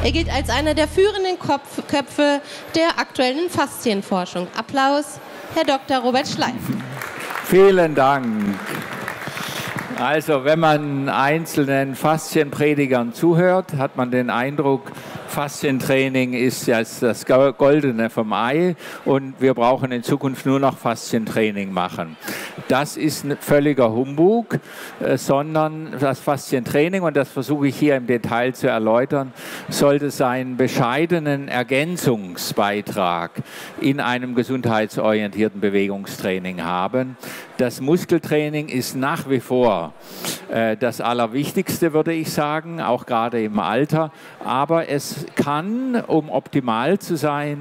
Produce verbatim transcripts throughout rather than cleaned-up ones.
Er gilt als einer der führenden Kopf Köpfe der aktuellen Faszienforschung. Applaus, Herr Doktor Robert Schleif. Vielen Dank. Also, wenn man einzelnen Faszienpredigern zuhört, hat man den Eindruck, Faszientraining ist jetzt das Goldene vom Ei und wir brauchen in Zukunft nur noch Faszientraining machen. Das ist ein völliger Humbug, äh, sondern das Faszientraining, und das versuche ich hier im Detail zu erläutern, sollte seinen bescheidenen Ergänzungsbeitrag in einem gesundheitsorientierten Bewegungstraining haben. Das Muskeltraining ist nach wie vor äh, das Allerwichtigste, würde ich sagen, auch gerade im Alter. Aber es kann, um optimal zu sein,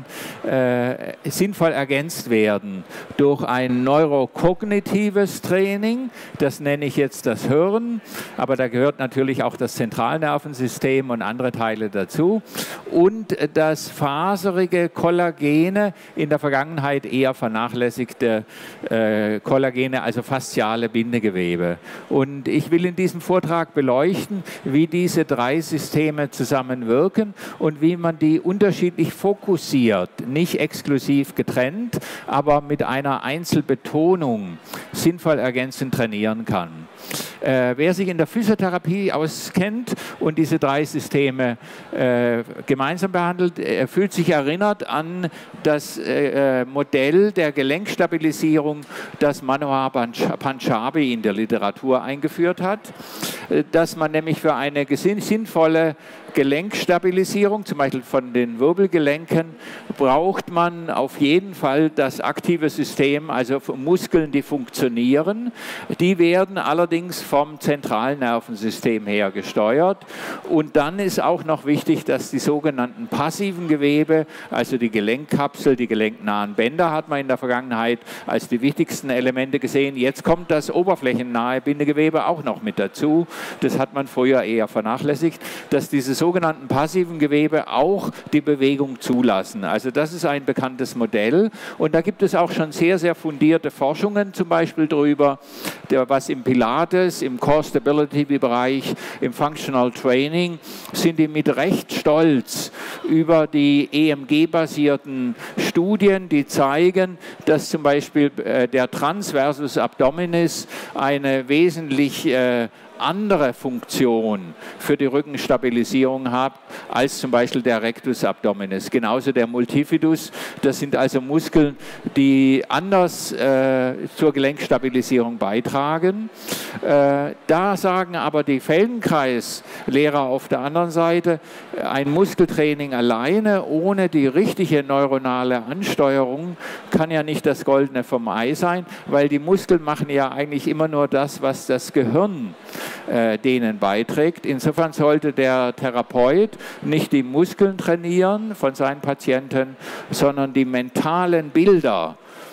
äh, sinnvoll ergänzt werden durch ein neurokognitives Training. Das nenne ich jetzt das Hören, aber da gehört natürlich auch das Zentralnervensystem und andere Teile dazu. Und das faserige, kollagene, in der Vergangenheit eher vernachlässigte äh, Kollagene, also fasziale Bindegewebe. Und ich will in diesem Vortrag beleuchten, wie diese drei Systeme zusammenwirken und wie man die unterschiedlich fokussiert, nicht exklusiv getrennt, aber mit einer Einzelbetonung sinnvoll ergänzend trainieren kann. Äh, wer sich in der Physiotherapie auskennt und diese drei Systeme äh, gemeinsam behandelt, äh, fühlt sich erinnert an das äh, Modell der Gelenkstabilisierung, das Manohar Panjabi in der Literatur eingeführt hat, äh, dass man nämlich für eine sinnvolle Gelenkstabilisierung, zum Beispiel von den Wirbelgelenken, braucht man auf jeden Fall das aktive System, also Muskeln, die funktionieren. Die werden allerdings vom zentralen Nervensystem her gesteuert. Und dann ist auch noch wichtig, dass die sogenannten passiven Gewebe, also die Gelenkkapsel, die gelenknahen Bänder, hat man in der Vergangenheit als die wichtigsten Elemente gesehen. Jetzt kommt das oberflächennahe Bindegewebe auch noch mit dazu. Das hat man früher eher vernachlässigt, dass diese sogenannten passiven Gewebe auch die Bewegung zulassen. Also das ist ein bekanntes Modell und da gibt es auch schon sehr, sehr fundierte Forschungen zum Beispiel drüber, der, was im Pilates, im Core Stability Bereich, im Functional Training sind die mit Recht stolz über die E M G-basierten Studien, die zeigen, dass zum Beispiel äh, der Transversus Abdominis eine wesentlich äh, andere Funktion für die Rückenstabilisierung hat, als zum Beispiel der Rectus Abdominis. Genauso der Multifidus. Das sind also Muskeln, die anders äh, zur Gelenkstabilisierung beitragen. Äh, da sagen aber die Feldenkreis-Lehrer auf der anderen Seite, ein Muskeltraining alleine ohne die richtige neuronale Ansteuerung kann ja nicht das Goldene vom Ei sein, weil die Muskeln machen ja eigentlich immer nur das, was das Gehirn Äh, denen beiträgt. Insofern sollte der Therapeut nicht die Muskeln trainieren von seinen Patienten, sondern die mentalen Bilder,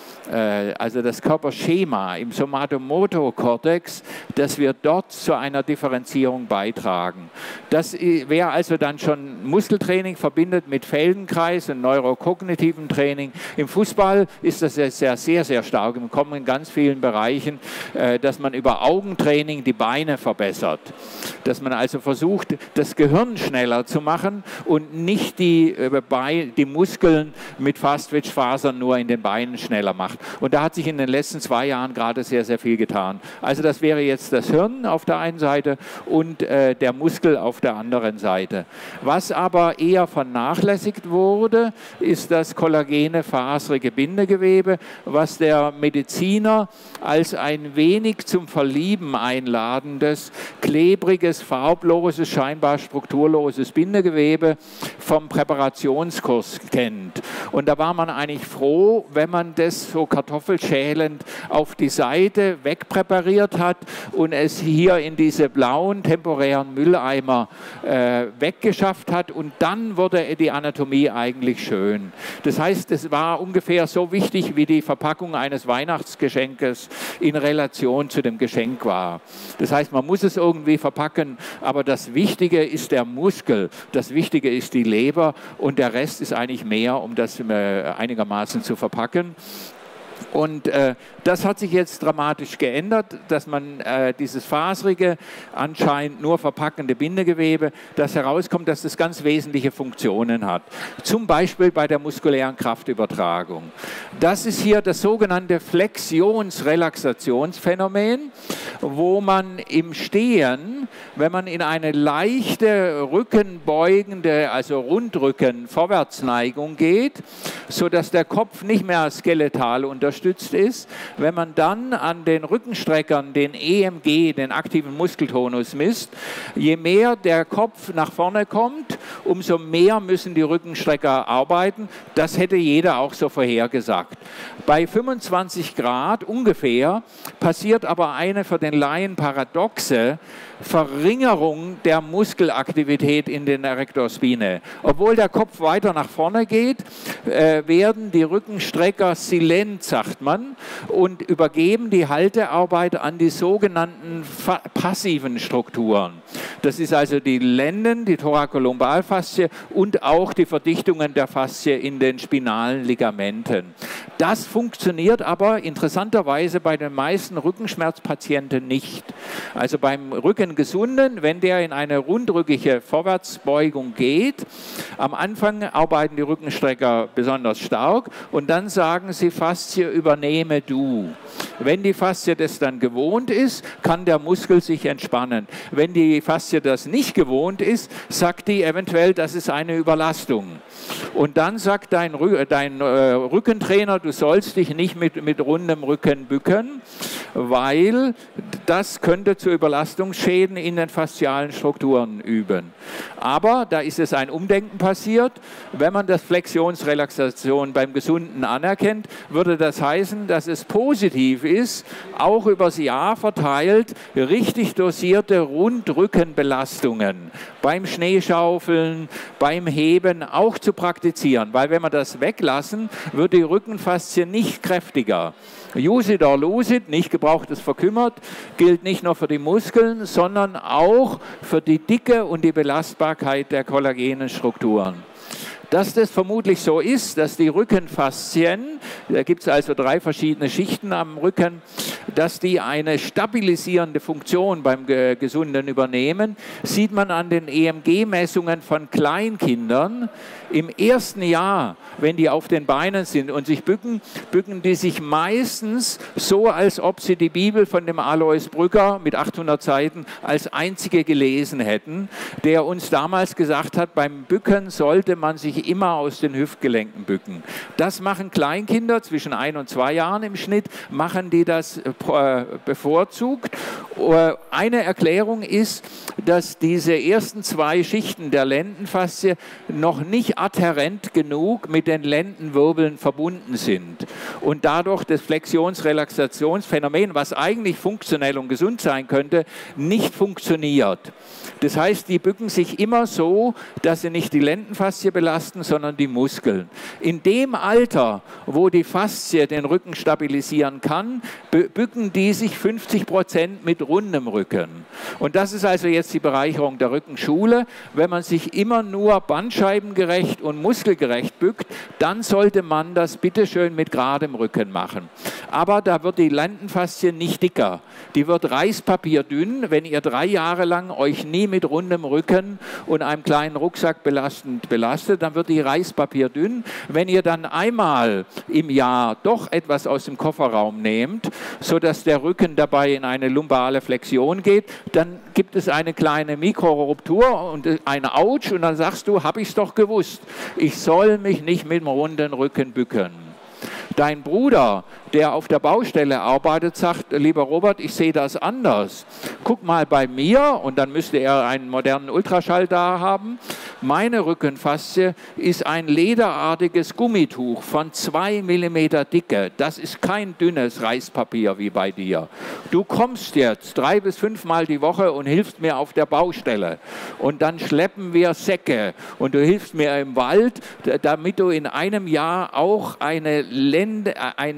also das Körperschema im Somatomotor-Kortex, dass wir dort zu einer Differenzierung beitragen. Das wäre also dann schon Muskeltraining verbindet mit Feldenkreis und neurokognitiven Training. Im Fußball ist das sehr, sehr, sehr stark im Kommen in ganz vielen Bereichen, dass man über Augentraining die Beine verbessert. Dass man also versucht, das Gehirn schneller zu machen und nicht die, die Muskeln mit Fast-Twitch-Fasern nur in den Beinen schneller macht. Und da hat sich in den letzten zwei Jahren gerade sehr, sehr viel getan. Also das wäre jetzt das Hirn auf der einen Seite und äh, der Muskel auf der anderen Seite. Was aber eher vernachlässigt wurde, ist das kollagene, faserige Bindegewebe, was der Mediziner als ein wenig zum Verlieben einladendes, klebriges, farbloses, scheinbar strukturloses Bindegewebe vom Präparationskurs kennt. Und da war man eigentlich froh, wenn man das so kartoffelschälend auf die Seite wegpräpariert hat und es hier in diese blauen temporären Mülleimer äh, weggeschafft hat und dann wurde die Anatomie eigentlich schön. Das heißt, es war ungefähr so wichtig, wie die Verpackung eines Weihnachtsgeschenkes in Relation zu dem Geschenk war. Das heißt, man muss es irgendwie verpacken, aber das Wichtige ist der Muskel, das Wichtige ist die Leber und der Rest ist eigentlich mehr, um das äh, einigermaßen zu verpacken. Und äh, das hat sich jetzt dramatisch geändert, dass man äh, dieses faserige, anscheinend nur verpackende Bindegewebe, das herauskommt, dass das ganz wesentliche Funktionen hat. Zum Beispiel bei der muskulären Kraftübertragung. Das ist hier das sogenannte Flexions-Relaxationsphänomen, wo man im Stehen, wenn man in eine leichte rückenbeugende, also Rundrücken-Vorwärtsneigung geht, sodass der Kopf nicht mehr skeletal unterstützt ist, wenn man dann an den Rückenstreckern den E M G, den aktiven Muskeltonus misst, je mehr der Kopf nach vorne kommt, umso mehr müssen die Rückenstrecker arbeiten. Das hätte jeder auch so vorhergesagt. Bei fünfundzwanzig Grad ungefähr passiert aber eine für den Laien paradoxe Verringerung der Muskelaktivität in den Erector spinae. Obwohl der Kopf weiter nach vorne geht, äh, werden die Rückenstrecker silent, sagt man, und übergeben die Haltearbeit an die sogenannten passiven Strukturen. Das ist also die Lenden, die Thorakolumbalfaszie und auch die Verdichtungen der Faszie in den spinalen Ligamenten. Das funktioniert aber interessanterweise bei den meisten Rückenschmerzpatienten nicht. Also beim Rückengesunden, wenn der in eine rundrückige Vorwärtsbeugung geht, am Anfang arbeiten die Rückenstrecker besonders stark und dann sagen sie, Faszie, übernehme du. Wenn die Faszie das dann gewohnt ist, kann der Muskel sich entspannen. Wenn die Faszie das nicht gewohnt ist, sagt die eventuell, das ist eine Überlastung. Und dann sagt dein, dein äh, Rückentrainer, du sollst dich nicht mit, mit rundem Rücken bücken, weil das könnte zu Überlastungsschäden in den faszialen Strukturen üben. Aber da ist es ein Umdenken passiert. Wenn man das Flexionsrelaxation beim Gesunden anerkennt, würde das heißen, dass es positiv ist, auch übers Jahr verteilt, richtig dosierte Rundrückenbelastungen beim Schneeschaufeln, beim Heben auch zu praktizieren. Weil wenn wir das weglassen, wird die Rückenfaszie nicht kräftiger. Use it or lose it, nicht gebraucht ist verkümmert, gilt nicht nur für die Muskeln, sondern auch für die Dicke und die Belastbarkeit der kollagenen Strukturen. Dass das vermutlich so ist, dass die Rückenfaszien, da gibt es also drei verschiedene Schichten am Rücken, dass die eine stabilisierende Funktion beim Gesunden übernehmen, sieht man an den E M G-Messungen von Kleinkindern. Im ersten Jahr, wenn die auf den Beinen sind und sich bücken, bücken die sich meistens so, als ob sie die Bibel von dem Alois Brügger mit achthundert Seiten als einzige gelesen hätten, der uns damals gesagt hat, beim Bücken sollte man sich immer aus den Hüftgelenken bücken. Das machen Kleinkinder zwischen ein und zwei Jahren im Schnitt, machen die das bevorzugt. Eine Erklärung ist, dass diese ersten zwei Schichten der Lendenfaszie noch nicht adhärent genug mit den Lendenwirbeln verbunden sind und dadurch das Flexionsrelaxationsphänomen, was eigentlich funktionell und gesund sein könnte, nicht funktioniert. Das heißt, die bücken sich immer so, dass sie nicht die Lendenfaszie belasten, sondern die Muskeln. In dem Alter, wo die Faszie den Rücken stabilisieren kann, bücken die sich fünfzig Prozent mit rundem Rücken. Und das ist also jetzt die Bereicherung der Rückenschule. Wenn man sich immer nur bandscheibengerecht und muskelgerecht bückt, dann sollte man das bitteschön mit geradem Rücken machen. Aber da wird die Lendenfaszie nicht dicker. Die wird reißpapierdünn, wenn ihr drei Jahre lang euch nie mit rundem Rücken und einem kleinen Rucksack belastend belastet, dann wird die reißpapierdünn. Wenn ihr dann einmal im Jahr doch etwas aus dem Kofferraum nehmt, sodass der Rücken dabei in eine lumbale Flexion geht, dann gibt es eine kleine Mikroruptur und ein Autsch und dann sagst du, habe ich es doch gewusst, ich soll mich nicht mit dem runden Rücken bücken. Dein Bruder, der auf der Baustelle arbeitet, sagt, lieber Robert, ich sehe das anders. Guck mal bei mir, und dann müsste er einen modernen Ultraschall da haben. Meine Rückenfaszie ist ein lederartiges Gummituch von zwei Millimeter Dicke. Das ist kein dünnes Reißpapier wie bei dir. Du kommst jetzt drei bis fünfmal die Woche und hilfst mir auf der Baustelle. Und dann schleppen wir Säcke und du hilfst mir im Wald, damit du in einem Jahr auch eine Lende, ein, ein Leder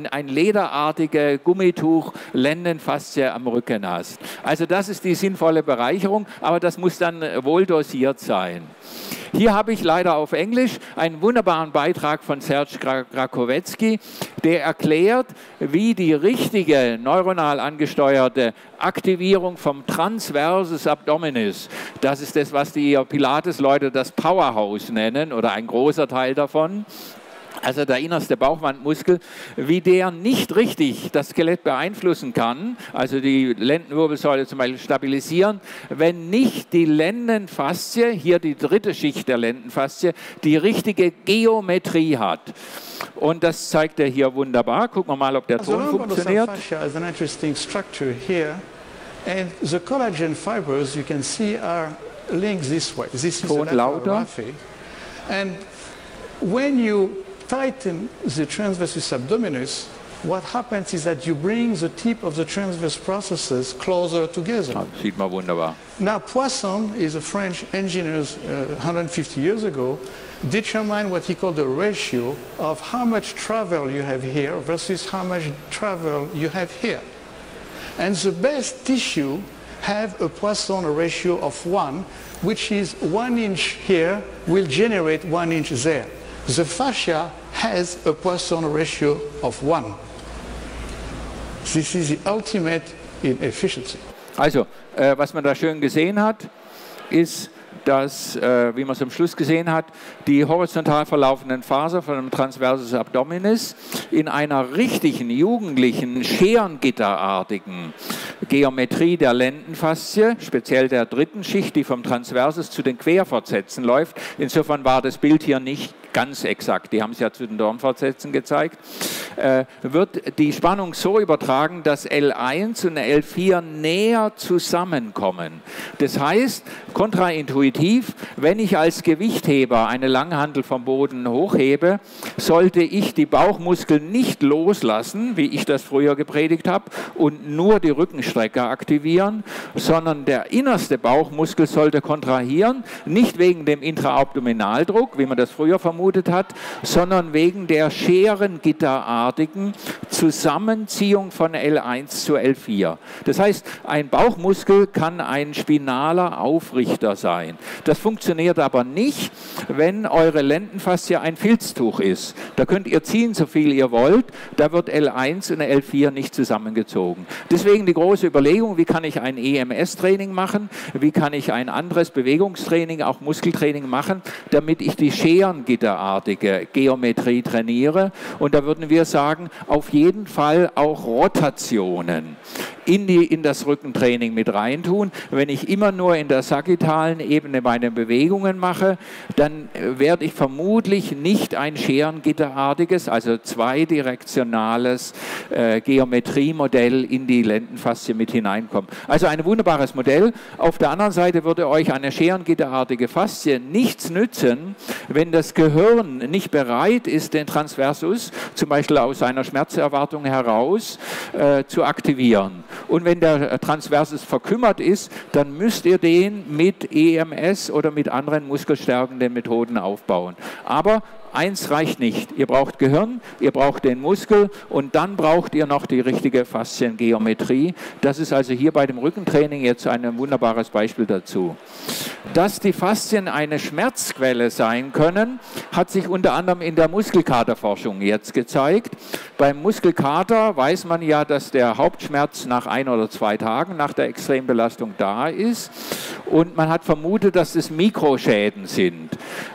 lederartige Gummituch Lendenfaszie am Rücken hast. Also das ist die sinnvolle Bereicherung, aber das muss dann wohl dosiert sein. Hier habe ich leider auf Englisch einen wunderbaren Beitrag von Serge Grakowetzky, der erklärt, wie die richtige neuronal angesteuerte Aktivierung vom Transversus Abdominis, das ist das, was die Pilates-Leute das Powerhouse nennen oder ein großer Teil davon, also der innerste Bauchwandmuskel, wie der nicht richtig das Skelett beeinflussen kann, also die Lendenwirbelsäule zum Beispiel stabilisieren, wenn nicht die Lendenfaszie, hier die dritte Schicht der Lendenfaszie, die richtige Geometrie hat. Und das zeigt er hier wunderbar. Gucken wir mal, ob der Ton funktioniert. The collagen fibers you can see are linked this way. This is Ton lauter. And when you tighten the transversus abdominis, what happens is that you bring the tip of the transverse processes closer together. Ja, sieht man wunderbar. Now Poisson is a French engineer uh, one hundred fifty years ago determined what he called the ratio of how much travel you have here versus how much travel you have here. And the best tissue have a Poisson ratio of one, which is one inch here will generate one inch there. The fascia has a Poisson ratio of one. This is the ultimate in efficiency. Also, äh, was man da schön gesehen hat, ist, dass, äh, wie man es am Schluss gesehen hat, die horizontal verlaufenden Fasern von dem Transversus Abdominis in einer richtigen, jugendlichen, scherengitterartigen Geometrie der Lendenfaszie, speziell der dritten Schicht, die vom Transversus zu den Querfortsätzen läuft. Insofern war das Bild hier nicht ganz exakt, die haben es ja zu den Dornfortsätzen gezeigt, äh, wird die Spannung so übertragen, dass L eins und L vier näher zusammenkommen. Das heißt, kontraintuitiv, wenn ich als Gewichtheber eine Langhantel vom Boden hochhebe, sollte ich die Bauchmuskeln nicht loslassen, wie ich das früher gepredigt habe, und nur die Rückenstrecke aktivieren, sondern der innerste Bauchmuskel sollte kontrahieren, nicht wegen dem Intraabdominaldruck, wie man das früher vermutet hat, sondern wegen der scherengitterartigen Zusammenziehung von L eins zu L vier. Das heißt, ein Bauchmuskel kann ein spinaler Aufrichter sein. Das funktioniert aber nicht, wenn eure Lendenfaszie ein Filztuch ist. Da könnt ihr ziehen, so viel ihr wollt, da wird L eins und L vier nicht zusammengezogen. Deswegen die große Überlegung, wie kann ich ein E M S-Training machen, wie kann ich ein anderes Bewegungstraining, auch Muskeltraining machen, damit ich die scherengitterartige Geometrie trainiere. Und da würden wir sagen, auf jeden Fall auch Rotationen in, die, in das Rückentraining mit reintun. Wenn ich immer nur in der sagittalen Ebene meine Bewegungen mache, dann werde ich vermutlich nicht ein scherengitterartiges, also zweidirektionales äh, Geometriemodell in die Lendenfaszie mit hineinkommen. Also ein wunderbares Modell. Auf der anderen Seite würde euch eine scherengitterartige Faszie nichts nützen, wenn das Gehirn nicht bereit ist, den Transversus zum Beispiel aus einer Schmerzerwartung heraus äh, zu aktivieren. Und wenn der Transversus verkümmert ist, dann müsst ihr den mit E M S oder mit anderen muskelstärkenden Methoden aufbauen. Aber eins reicht nicht. Ihr braucht Gehirn, ihr braucht den Muskel und dann braucht ihr noch die richtige Fasziengeometrie. Das ist also hier bei dem Rückentraining jetzt ein wunderbares Beispiel dazu. Dass die Faszien eine Schmerzquelle sein können, hat sich unter anderem in der Muskelkaterforschung jetzt gezeigt. Beim Muskelkater weiß man ja, dass der Hauptschmerz nach ein oder zwei Tagen nach der Extrembelastung da ist und man hat vermutet, dass es Mikroschäden sind.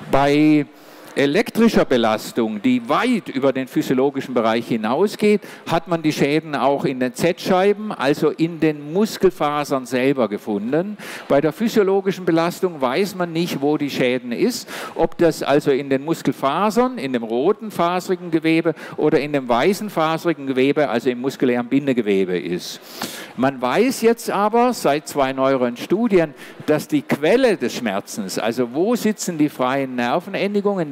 Bei elektrischer Belastung, die weit über den physiologischen Bereich hinausgeht, hat man die Schäden auch in den Z-Scheiben, also in den Muskelfasern selber gefunden. Bei der physiologischen Belastung weiß man nicht, wo die Schäden ist, ob das also in den Muskelfasern, in dem roten faserigen Gewebe oder in dem weißen faserigen Gewebe, also im muskulären Bindegewebe ist. Man weiß jetzt aber seit zwei neueren Studien, dass die Quelle des Schmerzens, also wo sitzen die freien Nervenendigungen, die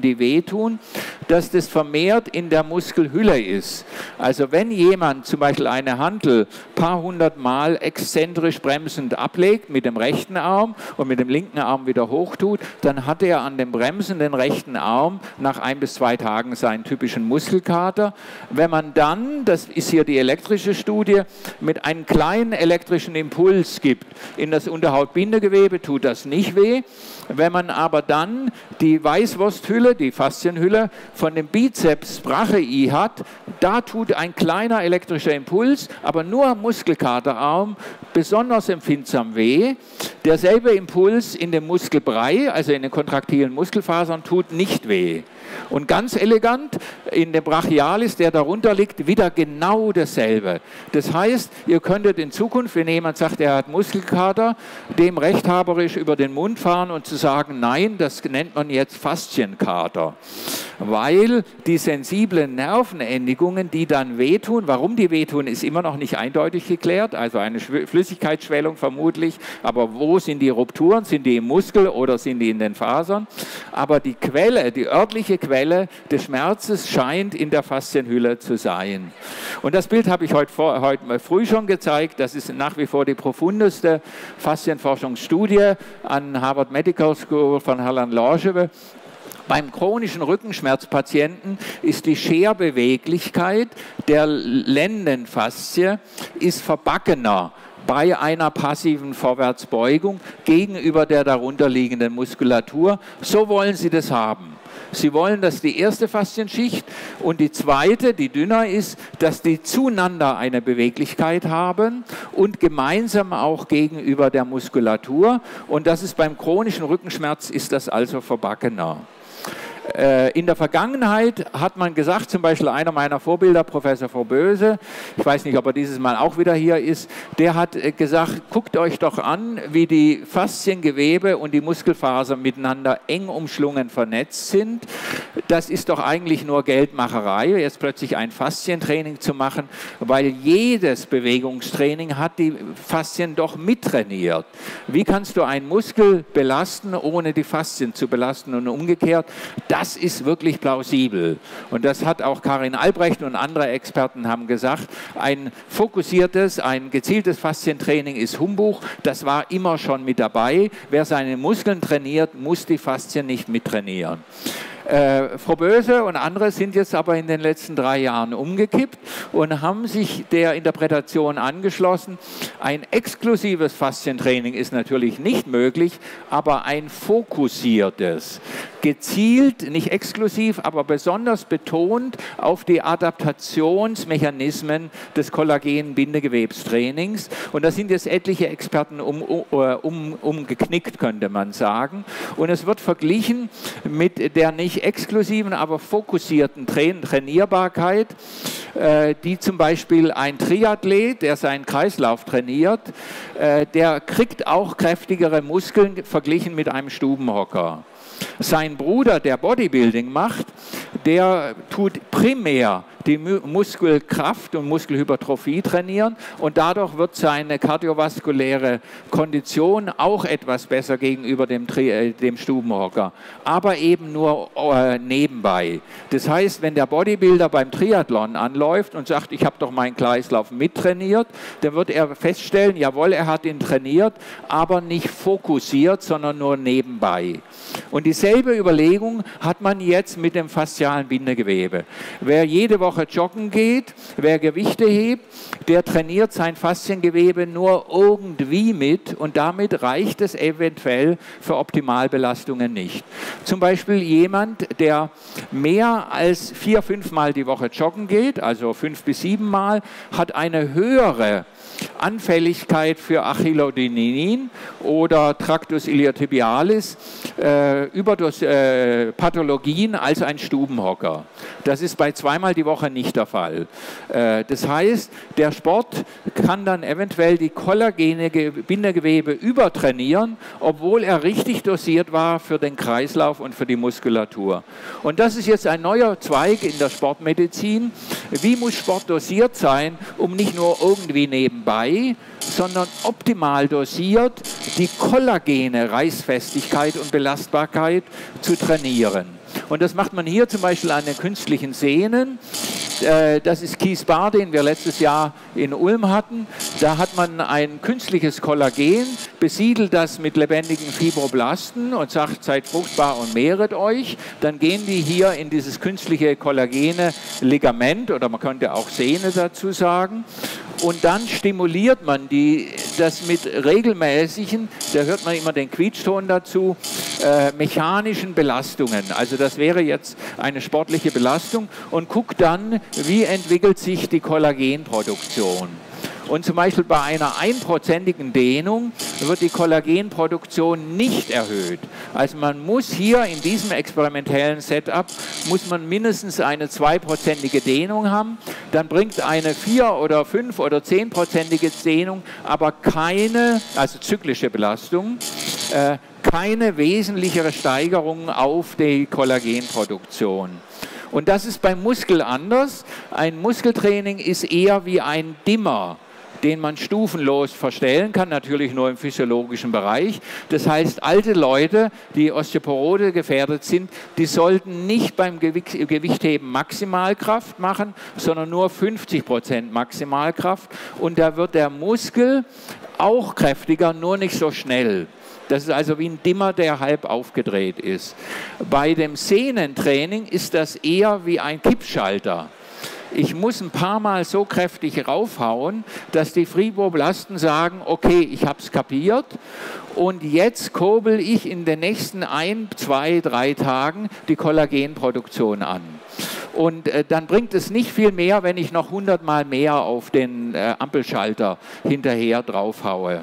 die wehtun, dass das vermehrt in der Muskelhülle ist. Also wenn jemand zum Beispiel eine Hantel paar hundert Mal exzentrisch bremsend ablegt mit dem rechten Arm und mit dem linken Arm wieder hochtut, dann hat er an dem bremsenden rechten Arm nach ein bis zwei Tagen seinen typischen Muskelkater. Wenn man dann, das ist hier die elektrische Studie, mit einem kleinen elektrischen Impuls gibt in das Unterhautbindegewebe, tut das nicht weh. Wenn man aber dann die Weißwursthülle, die Faszienhülle von dem Bizeps brachii hat, da tut ein kleiner elektrischer Impuls, aber nur am Muskelkaterarm besonders empfindsam weh. Derselbe Impuls in dem Muskelbrei, also in den kontraktilen Muskelfasern, tut nicht weh. Und ganz elegant, in dem Brachialis, der darunter liegt, wieder genau dasselbe. Das heißt, ihr könntet in Zukunft, wenn jemand sagt, er hat Muskelkater, dem rechthaberisch über den Mund fahren und zu sagen, nein, das nennt man jetzt Faszienkater. Weil die sensiblen Nervenendigungen, die dann wehtun, warum die wehtun, ist immer noch nicht eindeutig geklärt, also eine Flüssigkeitsschwellung vermutlich, aber wo sind die Rupturen, sind die im Muskel oder sind die in den Fasern? Aber die Quelle, die örtliche Quelle des Schmerzes scheint in der Faszienhülle zu sein. Und das Bild habe ich heute, vor, heute früh schon gezeigt, das ist nach wie vor die profundeste Faszienforschungsstudie an Harvard Medical School von Harlan Laurgeve. Beim chronischen Rückenschmerzpatienten ist die Scherbeweglichkeit der Lendenfaszie ist verbackener bei einer passiven Vorwärtsbeugung gegenüber der darunterliegenden Muskulatur. So wollen Sie das haben. Sie wollen, dass die erste Faszienschicht und die zweite, die dünner ist, dass die zueinander eine Beweglichkeit haben und gemeinsam auch gegenüber der Muskulatur. Und das ist beim chronischen Rückenschmerz, ist das also verbackener. In der Vergangenheit hat man gesagt, zum Beispiel einer meiner Vorbilder, Professor Froboese, ich weiß nicht, ob er dieses Mal auch wieder hier ist, der hat gesagt, guckt euch doch an, wie die Fasziengewebe und die Muskelfasern miteinander eng umschlungen vernetzt sind. Das ist doch eigentlich nur Geldmacherei, jetzt plötzlich ein Faszientraining zu machen, weil jedes Bewegungstraining hat die Faszien doch mittrainiert. Wie kannst du einen Muskel belasten, ohne die Faszien zu belasten und umgekehrt? Das ist wirklich plausibel. Und das hat auch Karin Albrecht und andere Experten haben gesagt, ein fokussiertes, ein gezieltes Faszientraining ist Humbug. Das war immer schon mit dabei. Wer seine Muskeln trainiert, muss die Faszien nicht mittrainieren. Äh, Froboese und andere sind jetzt aber in den letzten drei Jahren umgekippt und haben sich der Interpretation angeschlossen. Ein exklusives Faszientraining ist natürlich nicht möglich, aber ein fokussiertes, gezielt, nicht exklusiv, aber besonders betont auf die Adaptationsmechanismen des Kollagen-Bindegewebstrainings. Und da sind jetzt etliche Experten um, um, umgeknickt, könnte man sagen. Und es wird verglichen mit der nicht exklusiven, aber fokussierten Train Trainierbarkeit, äh, die zum Beispiel ein Triathlet, der seinen Kreislauf trainiert, äh, der kriegt auch kräftigere Muskeln verglichen mit einem Stubenhocker. Sein Bruder, der Bodybuilding macht, der tut primär die Muskelkraft und Muskelhypertrophie trainieren und dadurch wird seine kardiovaskuläre Kondition auch etwas besser gegenüber dem, dem Stubenhocker, aber eben nur äh, nebenbei. Das heißt, wenn der Bodybuilder beim Triathlon anläuft und sagt, ich habe doch meinen Kreislauf mittrainiert, dann wird er feststellen, jawohl, er hat ihn trainiert, aber nicht fokussiert, sondern nur nebenbei. Und dieselbe Überlegung hat man jetzt mit dem faszialen Bindegewebe. Wer jede Woche joggen geht, wer Gewichte hebt, der trainiert sein Fasziengewebe nur irgendwie mit und damit reicht es eventuell für Optimalbelastungen nicht. Zum Beispiel jemand, der mehr als vier, fünf Mal die Woche joggen geht, also fünf bis sieben Mal, hat eine höhere Anfälligkeit für Achillodinin oder Tractus iliotibialis, äh, Überdos, äh, Pathologien als ein Stubenhocker. Das ist bei zweimal die Woche nicht der Fall. Äh, das heißt, der Sport kann dann eventuell die kollagene Bindegewebe übertrainieren, obwohl er richtig dosiert war für den Kreislauf und für die Muskulatur. Und das ist jetzt ein neuer Zweig in der Sportmedizin. Wie muss Sport dosiert sein, um nicht nur irgendwie nebenbei, sondern optimal dosiert die kollagene Reißfestigkeit und Belastbarkeit zu trainieren. Und das macht man hier zum Beispiel an den künstlichen Sehnen. Das ist Keith Barr, den wir letztes Jahr in Ulm hatten. Da hat man ein künstliches Kollagen, besiedelt das mit lebendigen Fibroblasten und sagt, seid fruchtbar und mehret euch. Dann gehen die hier in dieses künstliche kollagene Ligament, oder man könnte auch Sehne dazu sagen. Und dann stimuliert man die, das mit regelmäßigen, da hört man immer den Quietschton dazu, äh, mechanischen Belastungen. Also das wäre jetzt eine sportliche Belastung und guckt dann, wie entwickelt sich die Kollagenproduktion. Und zum Beispiel bei einer einprozentigen Dehnung wird die Kollagenproduktion nicht erhöht. Also man muss hier in diesem experimentellen Setup, muss man mindestens eine zweiprozentige Dehnung haben. Dann bringt eine vier- oder fünf- oder zehnprozentige Dehnung aber keine, also zyklische Belastung, äh, keine wesentlichere Steigerung auf die Kollagenproduktion. Und das ist beim Muskel anders. Ein Muskeltraining ist eher wie ein Dimmer, den man stufenlos verstellen kann, natürlich nur im physiologischen Bereich. Das heißt, alte Leute, die Osteoporose gefährdet sind, die sollten nicht beim Gewichtheben Maximalkraft machen, sondern nur fünfzig Prozent Maximalkraft. Und da wird der Muskel auch kräftiger, nur nicht so schnell. Das ist also wie ein Dimmer, der halb aufgedreht ist. Bei dem Sehnentraining ist das eher wie ein Kippschalter. Ich muss ein paar Mal so kräftig raufhauen, dass die Fibroblasten sagen, okay, ich habe es kapiert und jetzt kurbel ich in den nächsten ein, zwei, drei Tagen die Kollagenproduktion an. Und äh, dann bringt es nicht viel mehr, wenn ich noch hundert Mal mehr auf den äh, Ampelschalter hinterher draufhaue.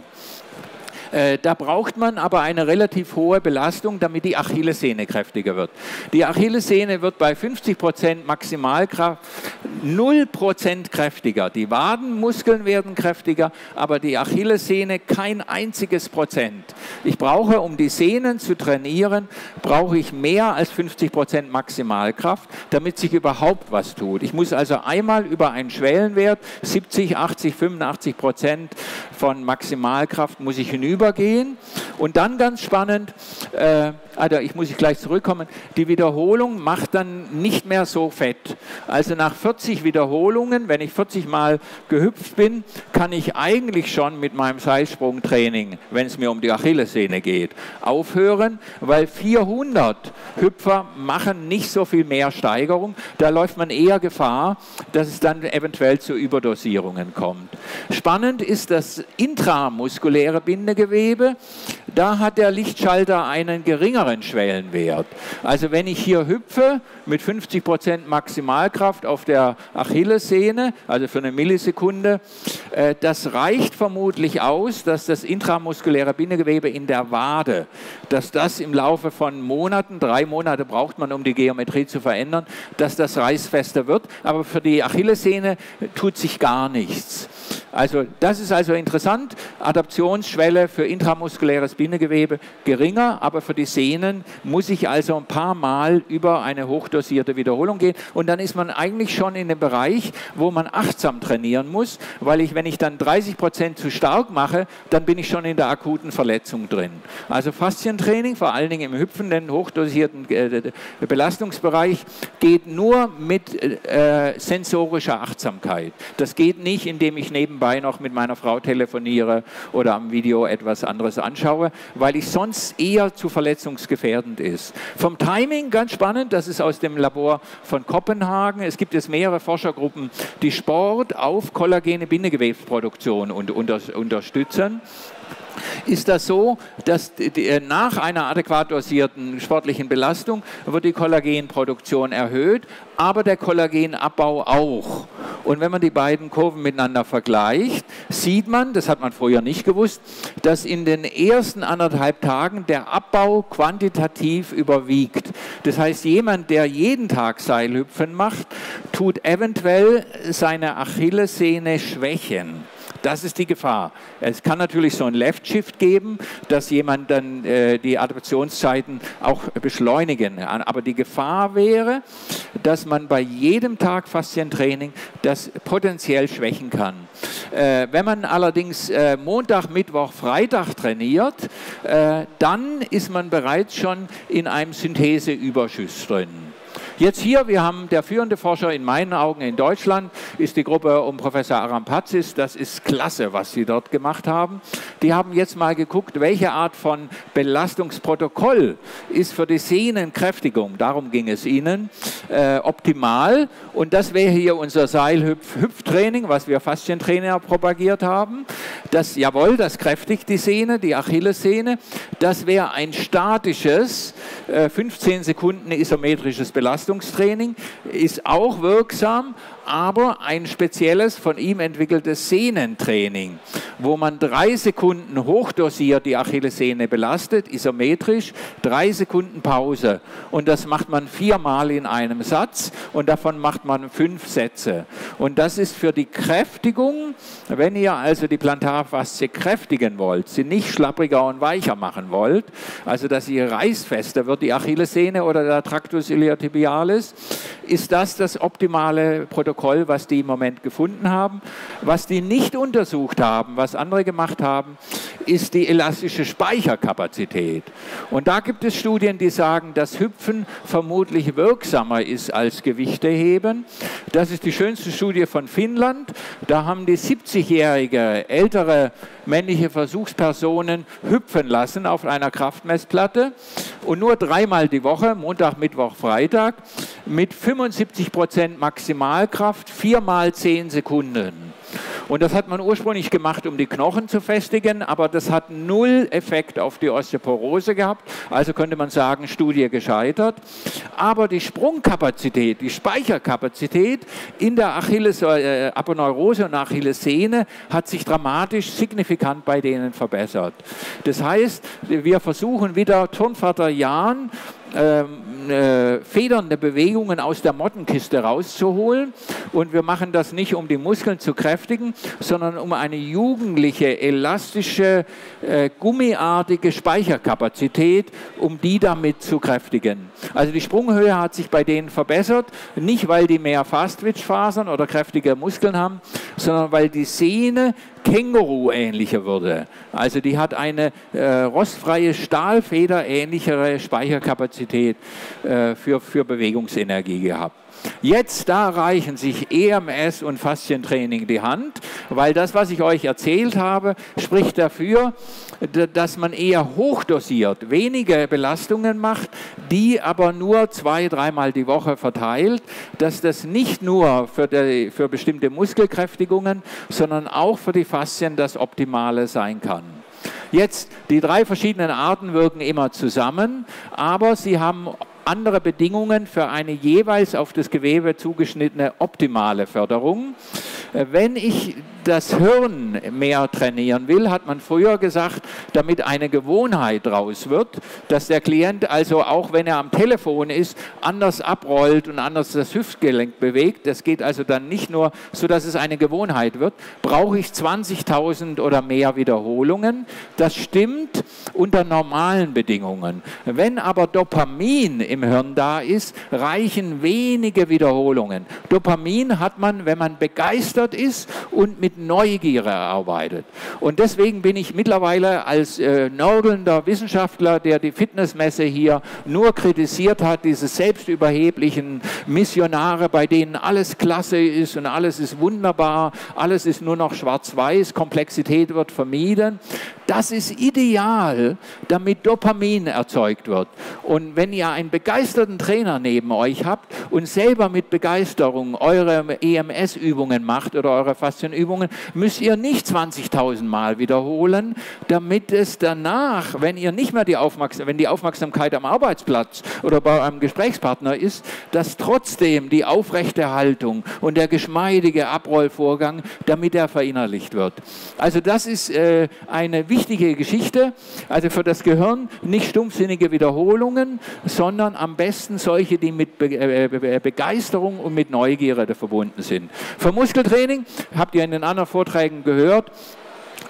Äh, da braucht man aber eine relativ hohe Belastung, damit die Achillessehne kräftiger wird. Die Achillessehne wird bei fünfzig Prozent Maximalkraft null Prozent kräftiger. Die Wadenmuskeln werden kräftiger, aber die Achillessehne kein einziges Prozent. Ich brauche, um die Sehnen zu trainieren, brauche ich mehr als fünfzig Prozent Maximalkraft, damit sich überhaupt was tut. Ich muss also einmal über einen Schwellenwert, siebzig, achtzig, fünfundachtzig Prozent von Maximalkraft muss ich hinübergehen. Und dann ganz spannend, äh, also ich muss gleich zurückkommen, die Wiederholung macht dann nicht mehr so fett. Also nach vierzig Wiederholungen, wenn ich vierzig Mal gehüpft bin, kann ich eigentlich schon mit meinem Seilsprungtraining, wenn es mir um die Achillessehne geht, aufhören, weil vierhundert Hüpfer machen nicht so viel mehr Steigerung. Da läuft man eher Gefahr, dass es dann eventuell zu Überdosierungen kommt. Spannend ist das intramuskuläre Bindegewebe. Da hat der Lichtschalter einen geringeren Schwellenwert. Also wenn ich hier hüpfe mit fünfzig Prozent Maximalkraft auf der Achillessehne, also für eine Millisekunde, äh, das reicht vermutlich aus, dass das intramuskuläre Bindegewebe in der Wade, dass das im Laufe von Monaten, drei Monate braucht man, um die Geometrie zu verändern, dass das reißfester wird. Aber für die Achillessehne tut sich gar nichts. Also das ist also interessant. Adaptionsschwelle für intramuskuläres Bindegewebe geringer, aber für die Sehnen muss ich also ein paar Mal über eine hochdosierte Wiederholung gehen. Und dann ist man eigentlich schon in dem Bereich, wo man achtsam trainieren muss, weil ich, wenn ich dann dreißig Prozent zu stark mache, dann bin ich schon in der akuten Verletzung drin. Also Faszientraining, vor allen Dingen im hüpfenden, hochdosierten äh, Belastungsbereich, geht nur mit äh, sensorischer Achtsamkeit. Das geht nicht, indem ich nebenbei noch mit meiner Frau telefoniere oder am Video etwas anderes anschaue, weil ich sonst eher zu verletzungsgefährdend ist. Vom Timing ganz spannend, das ist aus dem Labor von Kopenhagen. Es gibt jetzt mehrere Forschergruppen, die Sport auf kollagene Bindegewebsproduktion und unter, unterstützen. Ist das so, dass die, nach einer adäquat dosierten sportlichen Belastung wird die Kollagenproduktion erhöht, aber der Kollagenabbau auch. Und wenn man die beiden Kurven miteinander vergleicht, sieht man, das hat man vorher nicht gewusst, dass in den ersten anderthalb Tagen der Abbau quantitativ überwiegt. Das heißt, jemand, der jeden Tag Seilhüpfen macht, tut eventuell seine Achillessehne schwächen. Das ist die Gefahr. Es kann natürlich so ein Left Shift geben, dass jemand dann äh, die Adaptionszeiten auch beschleunigen. Aber die Gefahr wäre, dass man bei jedem Tag Faszientraining das potenziell schwächen kann. Äh, wenn man allerdings äh, Montag, Mittwoch, Freitag trainiert, äh, dann ist man bereits schon in einem Syntheseüberschuss drin. Jetzt hier, wir haben der führende Forscher in meinen Augen in Deutschland, ist die Gruppe um Professor Arampazis. Das ist klasse, was sie dort gemacht haben. Die haben jetzt mal geguckt, welche Art von Belastungsprotokoll ist für die Sehnenkräftigung, darum ging es ihnen, äh, optimal. Und das wäre hier unser Seilhüpf-Hüpftraining, was wir Faszientrainer propagiert haben. Das, jawohl, das kräftigt die Sehne, die Achillessehne. Das wäre ein statisches, äh, fünfzehn Sekunden isometrisches Belastungstraining. Belastungstraining ist auch wirksam, aber ein spezielles von ihm entwickeltes Sehnentraining, wo man drei Sekunden hochdosiert die Achillessehne belastet, isometrisch, drei Sekunden Pause. Und das macht man viermal in einem Satz und davon macht man fünf Sätze. Und das ist für die Kräftigung, wenn ihr also die Plantarfaszie kräftigen wollt, sie nicht schlappriger und weicher machen wollt, also dass sie reißfester wird, die Achillessehne oder der Tractus iliotibialis, ist das das optimale Protokoll, was die im Moment gefunden haben. Was die nicht untersucht haben, was andere gemacht haben, ist die elastische Speicherkapazität. Und da gibt es Studien, die sagen, dass Hüpfen vermutlich wirksamer ist als Gewichteheben. Das ist die schönste Studie von Finnland. Da haben die siebzigjährige ältere männliche Versuchspersonen hüpfen lassen auf einer Kraftmessplatte und nur dreimal die Woche, Montag, Mittwoch, Freitag, mit fünfundsiebzig Prozent Maximalkraft, viermal zehn Sekunden. Und das hat man ursprünglich gemacht, um die Knochen zu festigen, aber das hat null Effekt auf die Osteoporose gehabt. Also könnte man sagen, Studie gescheitert. Aber die Sprungkapazität, die Speicherkapazität in der Achilles, äh, Aponeurose und Achillessehne hat sich dramatisch signifikant bei denen verbessert. Das heißt, wir versuchen wieder Turnvater Jahn, Ähm, äh, federnde Bewegungen aus der Mottenkiste rauszuholen. Und wir machen das nicht, um die Muskeln zu kräftigen, sondern um eine jugendliche, elastische, äh, gummiartige Speicherkapazität, um die damit zu kräftigen. Also die Sprunghöhe hat sich bei denen verbessert, nicht weil die mehr Fast-Twitch-Fasern oder kräftige Muskeln haben, sondern weil die Sehne Känguru-ähnlicher würde. Also die hat eine äh, rostfreie Stahlfeder ähnlichere Speicherkapazität äh, für, für Bewegungsenergie gehabt. Jetzt, da reichen sich E M S und Faszientraining die Hand, weil das, was ich euch erzählt habe, spricht dafür, dass man eher hochdosiert, wenige Belastungen macht, die aber nur zwei, dreimal die Woche verteilt, dass das nicht nur für, die, für bestimmte Muskelkräftigungen, sondern auch für die Faszien das Optimale sein kann. Jetzt, die drei verschiedenen Arten wirken immer zusammen, aber sie haben andere Bedingungen für eine jeweils auf das Gewebe zugeschnittene optimale Förderung. Wenn ich das Hirn mehr trainieren will, hat man früher gesagt, damit eine Gewohnheit draus wird, dass der Klient also auch wenn er am Telefon ist, anders abrollt und anders das Hüftgelenk bewegt. Das geht also dann nicht nur so, dass es eine Gewohnheit wird. Brauche ich zwanzigtausend oder mehr Wiederholungen? Das stimmt unter normalen Bedingungen. Wenn aber Dopamin im Hirn da ist, reichen wenige Wiederholungen. Dopamin hat man, wenn man begeistert ist und mit Neugier arbeitet. Und deswegen bin ich mittlerweile als äh, nörgelnder Wissenschaftler, der die Fitnessmesse hier nur kritisiert hat, diese selbstüberheblichen Missionare, bei denen alles klasse ist und alles ist wunderbar, alles ist nur noch schwarz-weiß, Komplexität wird vermieden. Das ist ideal, damit Dopamin erzeugt wird. Und wenn ihr einen begeisterten Trainer neben euch habt und selber mit Begeisterung eure E M S-Übungen macht oder eure Faszienübungen, müsst ihr nicht zwanzigtausend Mal wiederholen, damit es danach, wenn ihr nicht mehr die Aufmerksamkeit, wenn die Aufmerksamkeit am Arbeitsplatz oder bei eurem Gesprächspartner ist, dass trotzdem die aufrechte Haltung und der geschmeidige Abrollvorgang, damit er verinnerlicht wird. Also das ist äh, eine wichtige Geschichte, also für das Gehirn nicht stumpfsinnige Wiederholungen, sondern am besten solche, die mit Be äh, Begeisterung und mit Neugierde verbunden sind. Für Muskeltraining habt ihr in den anderen Vorträgen gehört,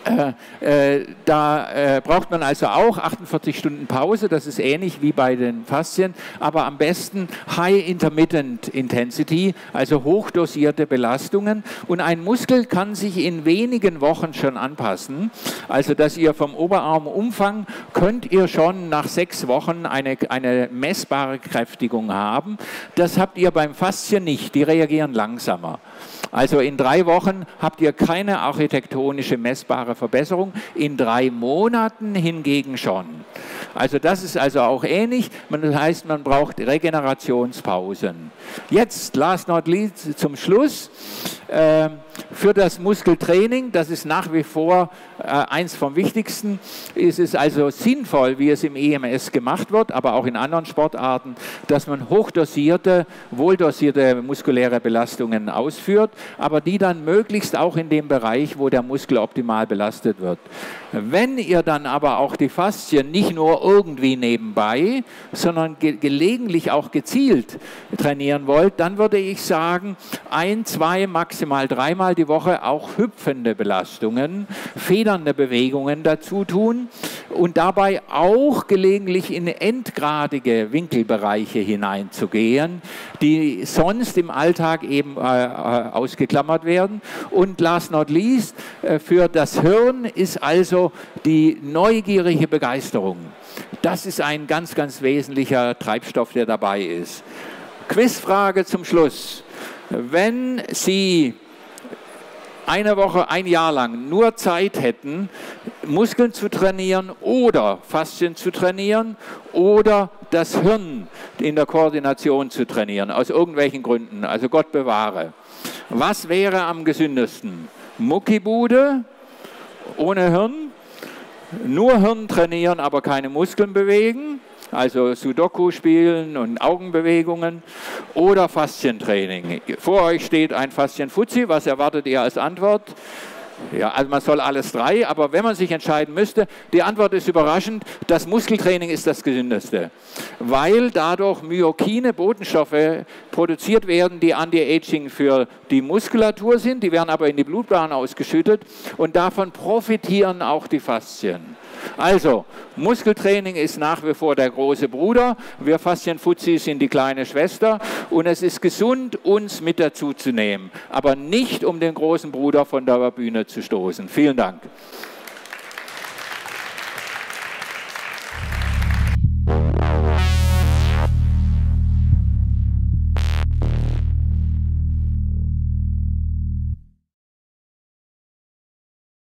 Äh, äh, da äh, braucht man also auch achtundvierzig Stunden Pause, das ist ähnlich wie bei den Faszien, aber am besten High Intermittent Intensity, also hochdosierte Belastungen. Und ein Muskel kann sich in wenigen Wochen schon anpassen, also dass ihr vom Oberarmumfang könnt ihr schon nach sechs Wochen eine, eine messbare Kräftigung haben. Das habt ihr beim Faszien nicht, die reagieren langsamer. Also in drei Wochen habt ihr keine architektonische messbare Verbesserung, in drei Monaten hingegen schon. Also das ist also auch ähnlich, das heißt, man braucht Regenerationspausen. Jetzt, last not least, zum Schluss, äh, für das Muskeltraining, das ist nach wie vor äh, eins vom Wichtigsten, ist es also sinnvoll, wie es im E M S gemacht wird, aber auch in anderen Sportarten, dass man hochdosierte, wohldosierte muskuläre Belastungen ausführt, aber die dann möglichst auch in dem Bereich, wo der Muskel optimal belastet wird. Wenn ihr dann aber auch die Faszien nicht nur irgendwie nebenbei, sondern ge gelegentlich auch gezielt trainieren wollt, dann würde ich sagen, ein, zwei, maximal dreimal die Woche auch hüpfende Belastungen, federnde Bewegungen dazu tun und dabei auch gelegentlich in endgradige Winkelbereiche hineinzugehen, die sonst im Alltag eben äh, ausgeklammert werden. Und last not least, äh, für das Hirn ist also die neugierige Begeisterung. Das ist ein ganz, ganz wesentlicher Treibstoff, der dabei ist. Quizfrage zum Schluss. Wenn Sie eine Woche, ein Jahr lang nur Zeit hätten, Muskeln zu trainieren oder Faszien zu trainieren oder das Hirn in der Koordination zu trainieren, aus irgendwelchen Gründen, also Gott bewahre. Was wäre am gesündesten? Muckibude ohne Hirn? Nur Hirn trainieren, aber keine Muskeln bewegen? Also Sudoku spielen und Augenbewegungen oder Faszientraining. Vor euch steht ein Faszien-Fuzzi. Was erwartet ihr als Antwort? Ja, also man soll alles drei, aber wenn man sich entscheiden müsste, die Antwort ist überraschend, das Muskeltraining ist das gesündeste, weil dadurch Myokine, Botenstoffe produziert werden, die Anti-Aging für die Muskulatur sind, die werden aber in die Blutbahn ausgeschüttet und davon profitieren auch die Faszien. Also, Muskeltraining ist nach wie vor der große Bruder, wir Faszien-Fuzis sind die kleine Schwester und es ist gesund, uns mit dazu zu nehmen, aber nicht um den großen Bruder von der Bühne zu stoßen. Vielen Dank.